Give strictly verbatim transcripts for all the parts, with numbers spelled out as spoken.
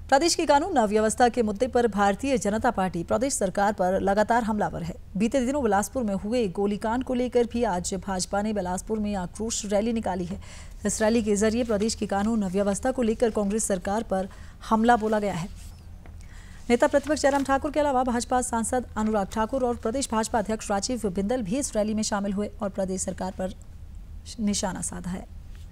प्रदेश की कानून व्यवस्था के मुद्दे पर भारतीय जनता पार्टी प्रदेश सरकार पर लगातार हमलावर है। बीते दिनों बिलासपुर में हुए गोलीकांड को लेकर भी आज भाजपा ने बिलासपुर में आक्रोश रैली निकाली है। इस रैली के जरिए प्रदेश की कानून व्यवस्था को लेकर कांग्रेस सरकार पर हमला बोला गया है। नेता प्रतिपक्ष जयराम ठाकुर के अलावा भाजपा सांसद अनुराग ठाकुर और प्रदेश भाजपा अध्यक्ष राजीव बिंदल भी इस रैली में शामिल हुए और प्रदेश सरकार पर निशाना साधा है।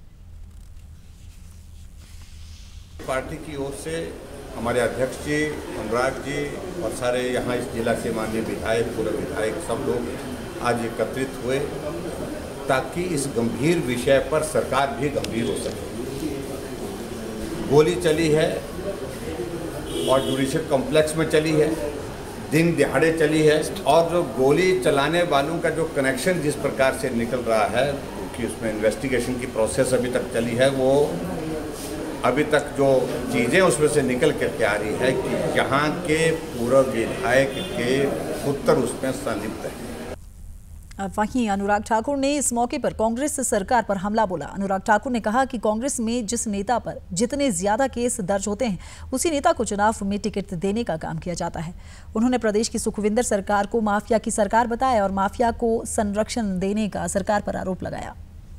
पार्टी की ओर से हमारे अध्यक्ष जी, अनुराग जी और सारे यहाँ इस जिला के माननीय विधायक, पूर्व विधायक सब लोग आज एकत्रित हुए ताकि इस गंभीर विषय पर सरकार भी गंभीर हो सके। गोली चली है और जुडिशियल कॉम्प्लेक्स में चली है, दिन दिहाड़े चली है और जो गोली चलाने वालों का जो कनेक्शन जिस प्रकार से निकल रहा है, क्योंकि उसमें इन्वेस्टिगेशन की प्रोसेस अभी तक चली है, वो अभी तक जो चीज़ें उसमें से निकल करके आ रही है कि यहाँ के पूर्व विधायक के पुत्र उसमें संलिप्त है। वहीं अनुराग ठाकुर ने इस मौके पर कांग्रेस सरकार पर हमला बोला। अनुराग ठाकुर ने कहा कि कांग्रेस में जिस नेता पर जितने ज्यादा केस दर्ज होते हैं उसी नेता को चुनाव में टिकट देने का काम किया जाता है। उन्होंने प्रदेश की सुखविंदर सरकार को माफिया की सरकार बताया और माफिया को संरक्षण देने का सरकार पर आरोप लगाया।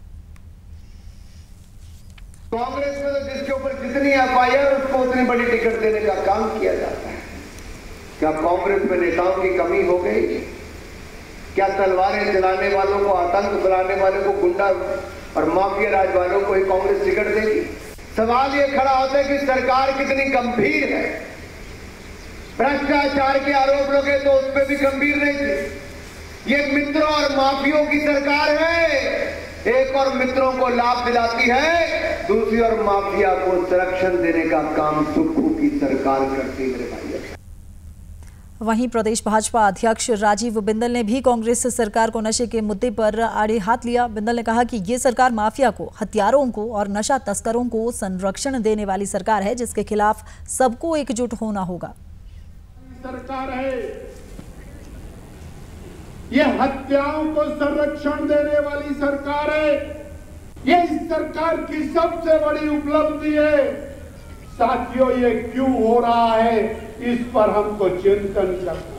कांग्रेस में तो जिसके ऊपर जितनी एफ आई आर उसको उतनी बड़ी टिकट देने का काम किया जाता है। क्या कांग्रेस में नेताओं की कमी हो गई? क्या तलवारें चलाने वालों को, आतंक फैलाने वालों को, गुंडा और माफिया राज वालों को ही कांग्रेस टिकट देगी? सवाल ये खड़ा होता है कि सरकार कितनी गंभीर है। भ्रष्टाचार के आरोप लगे तो उस पर भी गंभीर नहीं थी। ये मित्रों और माफियों की सरकार है। एक और मित्रों को लाभ दिलाती है, दूसरी और माफिया को संरक्षण देने का काम सुक्खू की सरकार करती है। भाई वहीं प्रदेश भाजपा अध्यक्ष राजीव बिंदल ने भी कांग्रेस सरकार को नशे के मुद्दे पर आड़े हाथ लिया। बिंदल ने कहा कि ये सरकार माफिया को, हथियारों को और नशा तस्करों को संरक्षण देने वाली सरकार है, जिसके खिलाफ सबको एकजुट होना होगा। सरकार है, ये हत्याओं को संरक्षण देने वाली सरकार है। ये इस सरकार की सबसे बड़ी उपलब्धि है। साथियों, ये क्यों हो रहा है, इस पर हमको चिंतन करना